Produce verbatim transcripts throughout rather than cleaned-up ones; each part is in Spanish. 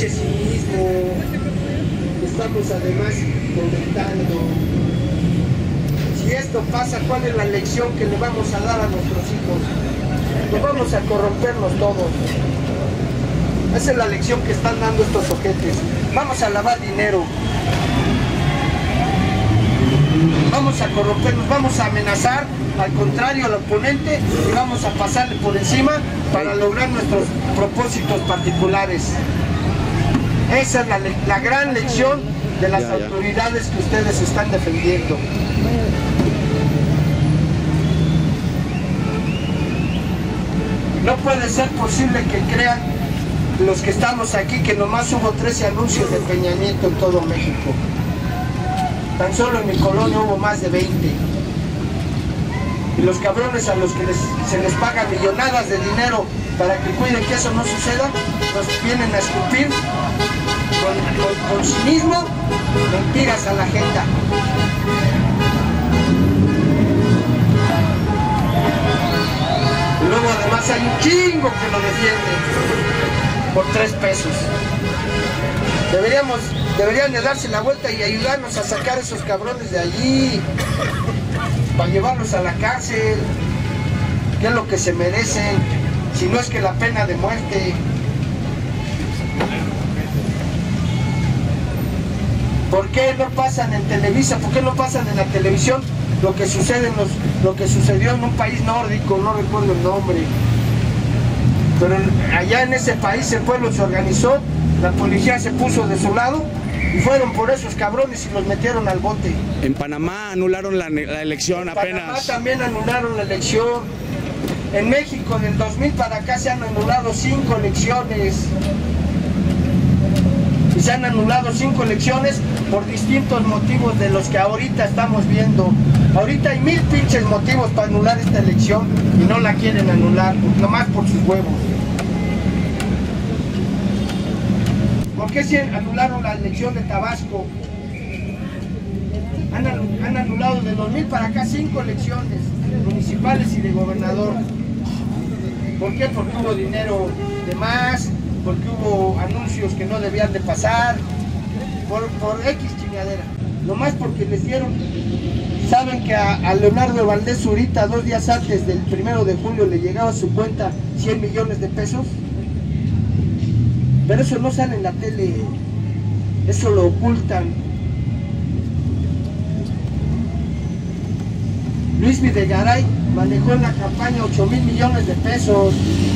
pinche cinismo que estamos además comentando. Si esto pasa, ¿cuál es la lección que le vamos a dar a nuestros hijos? Nos vamos a corrompernos todos. Esa es la lección que están dando estos ojetes. Vamos a lavar dinero. Vamos a corrompernos, vamos a amenazar al contrario al oponente y vamos a pasarle por encima para lograr nuestros propósitos particulares. Esa es la, la gran lección de las ya, ya. autoridades que ustedes están defendiendo. No puede ser posible que crean los que estamos aquí que nomás hubo trece anuncios de Peña Nieto en todo México. Tan solo en mi colonia hubo más de veinte. Y los cabrones a los que les, se les paga millonadas de dinero para que cuiden que eso no suceda, nos vienen a escupir con, con, con cinismo mentiras a la agenda. Y luego además hay un chingo que lo defiende por tres pesos. Deberíamos, deberían de darse la vuelta y ayudarnos a sacar a esos cabrones de allí, para llevarlos a la cárcel, que es lo que se merecen, si no es que la pena de muerte. ¿Por qué no pasan en Televisa? ¿Por qué no pasan en la televisión lo que sucede en los, lo que sucedió en un país nórdico? No recuerdo el nombre. Pero allá en ese país el pueblo se organizó, la policía se puso de su lado y fueron por esos cabrones y los metieron al bote. En Panamá anularon la, la elección en apenas. En Panamá también anularon la elección. En México del dos mil para acá se han anulado cinco elecciones. Y se han anulado cinco elecciones por distintos motivos de los que ahorita estamos viendo. Ahorita hay mil pinches motivos para anular esta elección y no la quieren anular, nomás por sus huevos. ¿Por qué se anularon la elección de Tabasco? Han, han anulado de dos mil para acá cinco elecciones municipales y de gobernador. ¿Por qué? Porque hubo dinero de más, porque hubo anuncios que no debían de pasar, por, por X chingadera. Nomás porque les dieron. ¿Saben que a, a Leonardo Valdés Zurita dos días antes del primero de julio le llegaba a su cuenta cien millones de pesos? Pero eso no sale en la tele, eso lo ocultan. Luis Videgaray manejó en la campaña ocho mil millones de pesos.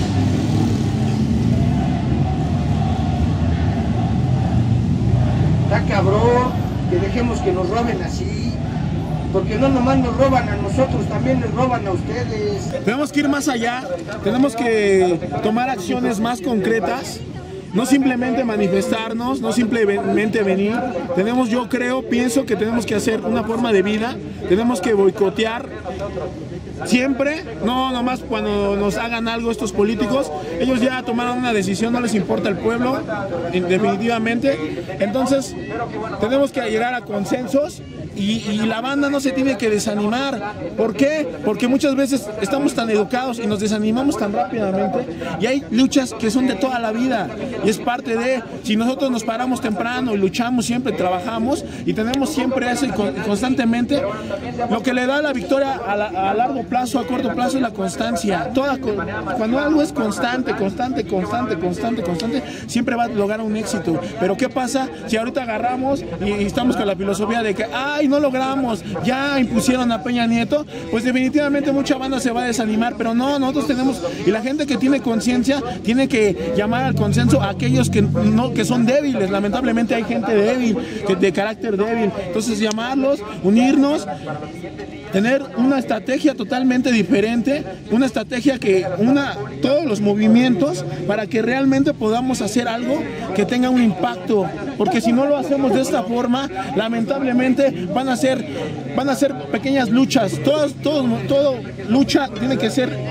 Está cabrón que dejemos que nos roben así, porque no nomás nos roban a nosotros, también les roban a ustedes. Tenemos que ir más allá, tenemos que tomar acciones más concretas. No simplemente manifestarnos, no simplemente venir. Tenemos, yo creo, pienso que tenemos que hacer una forma de vida. Tenemos que boicotear siempre, no nomás cuando nos hagan algo estos políticos. Ellos ya tomaron una decisión, no les importa el pueblo, definitivamente. Entonces, tenemos que llegar a consensos. Y, y la banda no se tiene que desanimar. ¿Por qué? Porque muchas veces estamos tan educados y nos desanimamos tan rápidamente. Y hay luchas que son de toda la vida. Y es parte de, si nosotros nos paramos temprano y luchamos siempre, trabajamos y tenemos siempre eso y con, constantemente, lo que le da la victoria a, la, a largo plazo, a corto plazo, es la constancia. Toda, cuando algo es constante, constante, constante, constante, constante, siempre va a lograr un éxito. Pero ¿qué pasa si ahorita agarramos y, y estamos con la filosofía de que, ay, no logramos, ya impusieron a Peña Nieto? Pues definitivamente mucha banda se va a desanimar, pero no, nosotros tenemos, y la gente que tiene conciencia tiene que llamar al consenso a aquellos que no, que son débiles. Lamentablemente hay gente débil, que, de carácter débil, entonces llamarlos, unirnos, tener una estrategia totalmente diferente, una estrategia que una todos los movimientos para que realmente podamos hacer algo que tenga un impacto, porque si no lo hacemos de esta forma, lamentablemente van a ser van a ser pequeñas luchas. Todos, todo, todo lucha tiene que ser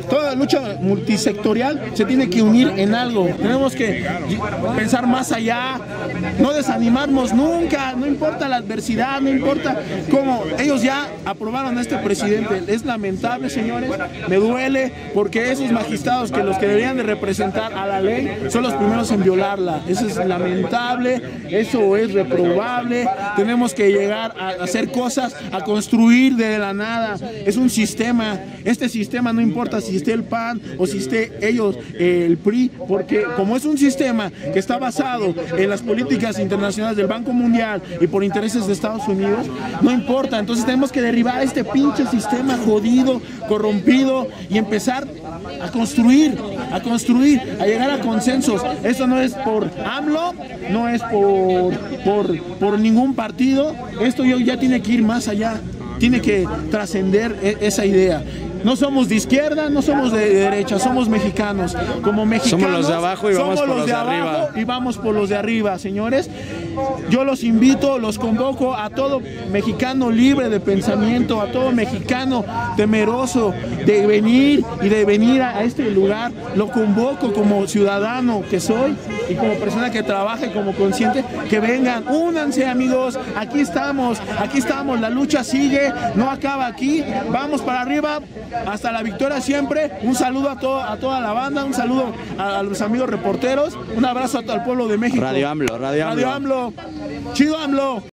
toda la lucha multisectorial se tiene que unir en algo. Tenemos que pensar más allá, no desanimarnos nunca, no importa la adversidad, no importa cómo. Ellos ya aprobaron a este presidente. Es lamentable, señores, me duele, porque esos magistrados que los que deberían de representar a la ley son los primeros en violarla. Eso es lamentable, eso es reprobable. Tenemos que llegar a hacer cosas, a construir de la nada. Es un sistema, este sistema no importa si esté el P A N o si esté ellos, eh, el P R I, porque como es un sistema que está basado en las políticas internacionales del Banco Mundial y por intereses de Estados Unidos, no importa. Entonces tenemos que derribar este pinche sistema jodido, corrompido, y empezar a construir, a construir, a llegar a consensos. Eso no es por AMLO, no es por, por, por ningún partido. Esto ya tiene que ir más allá, tiene que trascender esa idea. No somos de izquierda, no somos de derecha, somos mexicanos. Como mexicanos somos los de abajo y vamos por los de arriba. Y vamos por los de arriba, señores. Yo los invito, los convoco a todo mexicano libre de pensamiento, a todo mexicano temeroso de venir y de venir a este lugar. Lo convoco como ciudadano que soy y como persona que trabaje como consciente, que vengan, únanse, amigos. Aquí estamos, aquí estamos, la lucha sigue, no acaba aquí. Vamos para arriba. Hasta la victoria siempre. Un saludo a, todo, a toda la banda, un saludo a, a los amigos reporteros, un abrazo a todo el pueblo de México. Radio AMLO, Radio AMLO. Radio AMLO. Chido AMLO.